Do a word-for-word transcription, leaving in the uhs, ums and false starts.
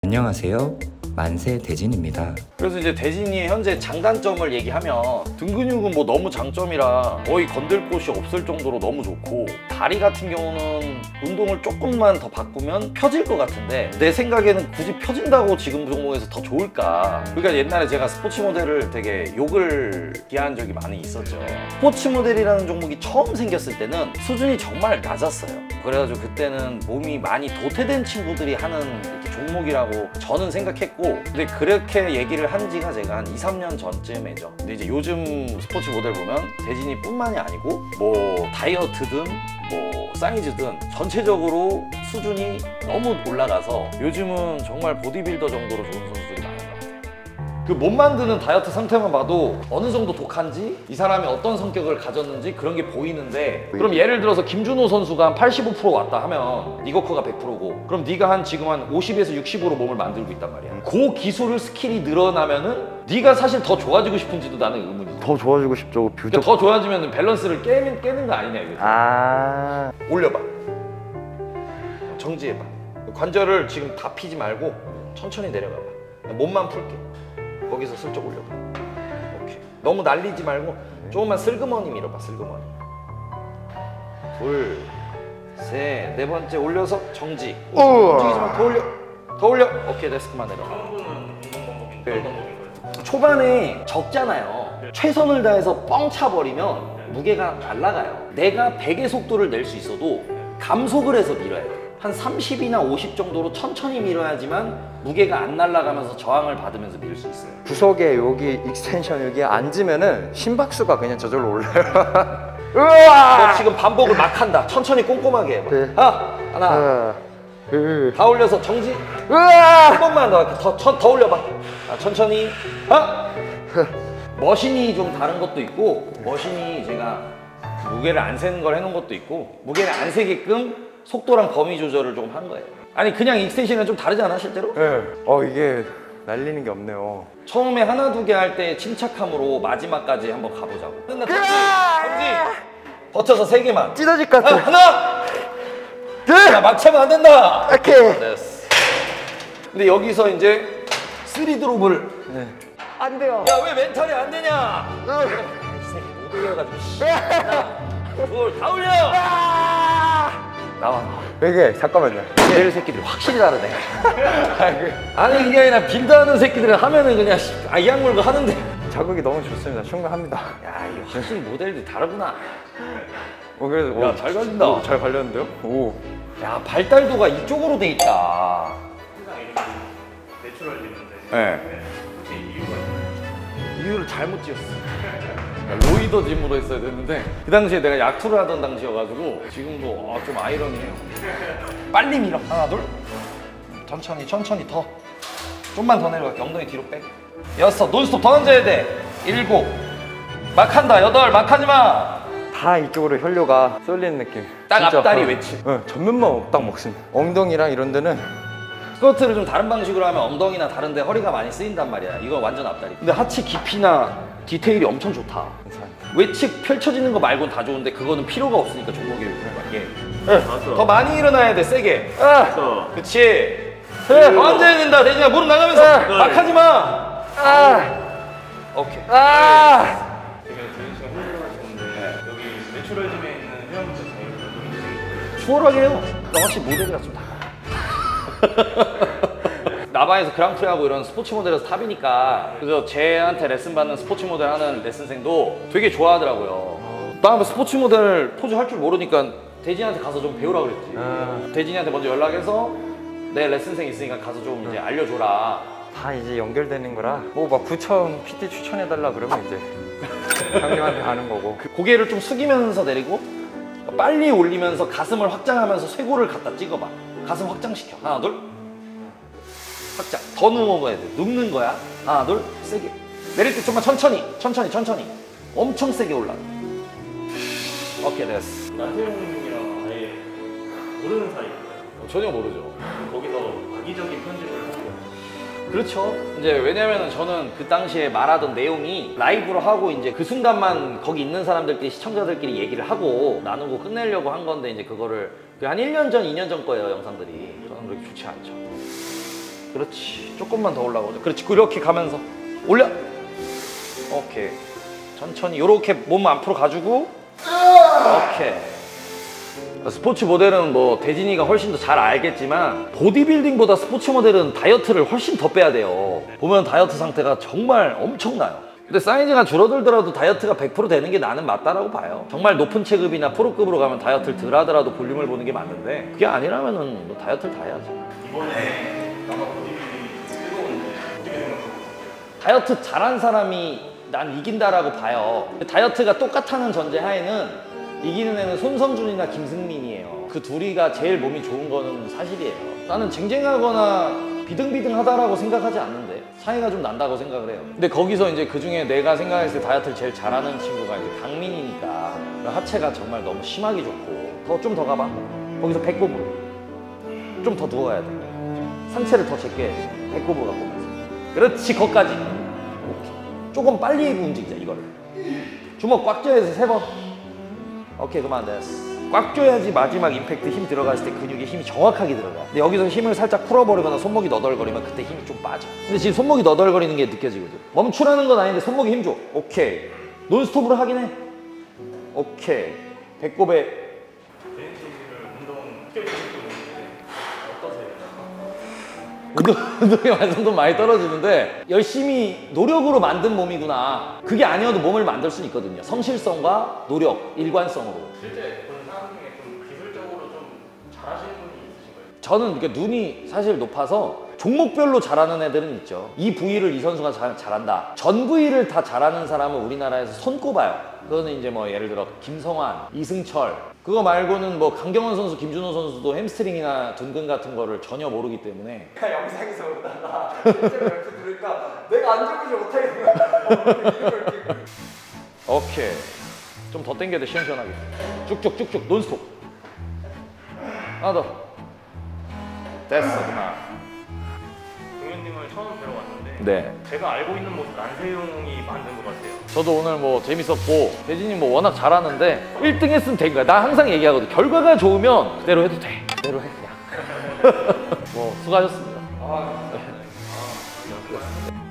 안녕하세요, 만세 대진입니다. 그래서 이제 대진이의 현재 장단점을 얘기하면 등 근육은 뭐 너무 장점이라 거의 건들 곳이 없을 정도로 너무 좋고, 다리 같은 경우는 운동을 조금만 더 바꾸면 펴질 것 같은데 내 생각에는 굳이 펴진다고 지금 종목에서 더 좋을까? 그러니까 옛날에 제가 스포츠 모델을 되게 욕을 비하한 적이 많이 있었죠. 스포츠 모델이라는 종목이 처음 생겼을 때는 수준이 정말 낮았어요. 그래가지고 그때는 몸이 많이 도태된 친구들이 하는 이렇게 종목이라고 저는 생각했고, 근데 그렇게 얘기를 한 지가 제가 한 이, 삼 년 전쯤이죠. 근데 이제 요즘 스포츠 모델 보면 대진이 뿐만이 아니고 뭐 다이어트든 뭐 사이즈든 전체적으로 수준이 너무 올라가서 요즘은 정말 보디빌더 정도로 좋은 선수들이 많은 것 같아요. 그 몸 만드는 다이어트 상태만 봐도 어느 정도 독한지, 이 사람이 어떤 성격을 가졌는지 그런 게 보이는데, 그럼 예를 들어서 김준호 선수가 한 팔십오 퍼센트 왔다 하면 니거커가 백 퍼센트고, 그럼 네가 한 지금 한 오십에서 육십으로 몸을 만들고 있단 말이야. 그 기술을 스킬이 늘어나면은 네가 사실 더 좋아지고 싶은지도 나는 의문이지. 더 좋아지고 싶죠. 그러니까 더 좋아지면 밸런스를 깨는, 깨는 거 아니냐 이거지. 아 올려봐. 정지해봐. 관절을 지금 다 피지 말고 천천히 내려가봐. 몸만 풀게. 거기서 슬쩍 올려봐. 오케이. 너무 날리지 말고 조금만 슬그머니 밀어봐. 슬그머니. 둘, 셋, 네 번째 올려서 정지. 움직이지 마. 더 올려. 더 올려. 오케이, 됐어. 그만 내려가. 네. 초반에 적잖아요. 최선을 다해서 뻥 차버리면 무게가 날아가요. 내가 백의 속도를 낼 수 있어도 감속을 해서 밀어야 돼. 한 삼십이나 오십 정도로 천천히 밀어야지만 무게가 안 날아가면서 저항을 받으면서 밀 수 있어요. 구석에 여기 익스텐션 여기 앉으면은 심박수가 그냥 저절로 올라요. 으아! 너 지금 반복을 막 한다. 천천히 꼼꼼하게 해봐. 네. 하, 하나, 으아. 으. 다 올려서 정지. 으아! 한 번만 더, 더, 더, 더 올려봐. 아, 천천히. 하! 머신이 좀 다른 것도 있고, 머신이 제가 무게를 안 세는 걸 해놓은 것도 있고, 무게를 안 세게끔 속도랑 범위 조절을 조금 한 거예요. 아니 그냥 익스텐션이랑 좀 다르지 않아 실제로? 네. 어 이게 날리는 게 없네요. 처음에 하나 두 개 할 때 침착함으로 마지막까지 한번 가보자고. 끝나. 정지! 정지! 버텨서 세 개만. 찢어질 것 같아. 아, 하나! 둘! 야, 막 차면 안 된다! 오케이. 됐어. 근데 여기서 이제 쓰리 드롭을. 네. 안 돼요. 야, 왜 멘탈이 안 되냐? 으. 이 새끼 못 올려가지고. 하나, 둘, 다 올려! 나와. 이게 잠깐만요. 얘들 새끼들이 확실히 다르네. 아니 이게 아니라 빌드하는 새끼들은 하면은 그냥 아, 이 악물고 하는데 자극이 너무 좋습니다. 충분합니다. 야 이거 확실히 모델들이 다르구나. 어 그래도 야, 잘 걸린다. 오, 잘 걸렸는데요? 오. 야 발달도가 이쪽으로 돼 있다. 내추럴 지는데 네. 이유가 있나요? 이유를 잘못 지었어. 로이더 짐으로 했어야 됐는데 그 당시에 내가 약투를 하던 당시여가지고 지금도 아, 좀 아이러니해요. 빨리 밀어. 하나 둘. 천천히 천천히 더. 좀만 더 내려갈게. 엉덩이 뒤로 빼. 여섯. 논스톱 더 던져야 돼. 일곱. 막 한다. 여덟. 막 하지 마. 다 이쪽으로 혈류가 쏠리는 느낌. 딱 진짜. 앞다리 어. 외치. 네, 전면만 딱 먹습니다. 엉덩이랑 이런 데는 스쿼트를 좀 다른 방식으로 하면 엉덩이나 다른 데 허리가 많이 쓰인단 말이야. 이거 완전 앞다리. 근데 하체 깊이나 디테일이 엄청 좋다. 감사합니다. 외측 펼쳐지는 거 말고는 다 좋은데 그거는 필요가 없으니까 종목이 이게. 맞어. 더 많이 일어나야 돼. 세게. 맞어. 그치. 그래, 더 앉아야 된다. 대진아 무릎 나가면서 막 하지 마. 아! 오케이. 아! 지금 재현 씨가 헬스를 하시는데 여기 내추럴 짐에 있는 회원분들 저희 추월하게 해요. 나 확실히 모델이라 좀 달라. 나바에서 그랑프리 하고 이런 스포츠 모델에서 탑이니까, 그래서 쟤한테 레슨 받는 스포츠 모델 하는 레슨생도 되게 좋아하더라고요. 나 스포츠 모델 포즈 할 줄 모르니까 대진한테 가서 좀 배우라 그랬지. 아. 대진이한테 먼저 연락해서 내 레슨생 있으니까 가서 좀 이제 알려줘라. 다 이제 연결되는 거라 뭐 막 부천 피티 추천해달라 그러면 이제 형님한테 가는 거고. 그 고개를 좀 숙이면서 내리고 빨리 올리면서 가슴을 확장하면서 쇄골을 갖다 찍어봐. 가슴 확장시켜. 하나 둘. 확장. 더 누워봐야 돼. 눕는 거야. 하나 둘. 세게. 내릴 때 좀만 천천히. 천천히 천천히. 엄청 세게 올라가. 오케이 됐어. 나태용이랑 아예 모르는 사이인가요? 전혀 모르죠. 거기서 악의적인 편집을 하고 그렇죠. 이제 왜냐면은 저는 그 당시에 말하던 내용이 라이브로 하고 이제 그 순간만 거기 있는 사람들끼리 시청자들끼리 얘기를 하고 나누고 끝내려고 한 건데, 이제 그거를 한 일 년 전, 이 년 전 거예요 영상들이. 저는 그렇게 좋지 않죠. 그렇지. 조금만 더 올라가보자. 그렇지. 이렇게 가면서 올려. 오케이. 천천히 이렇게 몸 앞으로 가지고. 오케이. 스포츠 모델은 뭐 대진이가 훨씬 더 잘 알겠지만 보디빌딩보다 스포츠 모델은 다이어트를 훨씬 더 빼야 돼요. 보면 다이어트 상태가 정말 엄청나요. 근데 사이즈가 줄어들더라도 다이어트가 백 퍼센트 되는 게 나는 맞다라고 봐요. 정말 높은 체급이나 프로급으로 가면 다이어트를 덜 하더라도 볼륨을 보는 게 맞는데 그게 아니라면은 뭐 다이어트를 다 해야지. 이번에 남아 보디빌딩 뜨거운데 어떻게 생각하세요? 다이어트 잘한 사람이 난 이긴다라고 봐요. 다이어트가 똑같다는 전제 하에는 이기는 애는 손성준이나 김승민이에요. 그 둘이가 제일 몸이 좋은 거는 사실이에요. 나는 쟁쟁하거나 비등비등하다라고 생각하지 않는데 차이가 좀 난다고 생각을 해요. 근데 거기서 이제 그 중에 내가 생각했을 때 다이어트를 제일 잘하는 친구가 이제 강민이니까 하체가 정말 너무 심하게 좋고 더 좀 더 가봐. 거기서 배꼽으로 좀 더 누워야 돼. 상체를 더 제껴야 돼. 배꼽으로 갖고 오면서. 그렇지. 거기까지. 오케이. 조금 빨리 움직이자 이거를. 주먹 꽉 쥐어서 세 번. 오케이, 그만 됐어. 꽉 줘야지 마지막 임팩트 힘 들어갔을 때 근육에 힘이 정확하게 들어가. 근데 여기서 힘을 살짝 풀어버리거나 손목이 너덜거리면 그때 힘이 좀 빠져. 근데 지금 손목이 너덜거리는 게 느껴지거든. 멈추라는 건 아닌데 손목에 힘 줘. 오케이. 논스톱으로 하긴 해. 오케이. 배꼽에. 대진씨를 운동 시켜주시고 어떠세요? 운동, 운동의 완성도 많이 떨어지는데 열심히 노력으로 만든 몸이구나. 그게 아니어도 몸을 만들 수는 있거든요. 성실성과 노력, 일관성으로. 실제 본 사람 중에 좀 기술적으로 좀 잘하시는 분이 있으신가요? 저는 그러니까 눈이 사실 높아서 종목별로 잘하는 애들은 있죠. 이 부위를 이 선수가 잘, 잘한다. 전 부위를 다 잘하는 사람은 우리나라에서 손꼽아요. 그거는 이제 뭐 예를 들어 김성환, 이승철. 그거 말고는 뭐 강경원 선수, 김준호 선수도 햄스트링이나 둔근 같은 거를 전혀 모르기 때문에. 영상에서 보다가 실제로 이렇게 들으니까 내가 앉아보지 못하겠는 오케이. 좀 더 당겨야 돼. 시원시원하게. 쭉쭉쭉쭉 논스톱. 하나 더. 됐어. 그만. 동현님을 처음 뵈러 왔는데 네. 제가 알고 있는 모습 난세용이 만든 것 같아요. 저도 오늘 뭐 재밌었고 대진이 뭐 워낙 잘하는데 일 등 했으면 된 거야. 나 항상 얘기하거든. 결과가 좋으면 그대로 해도 돼. 그대로 해 그냥. 뭐 수고하셨습니다. 아, 네.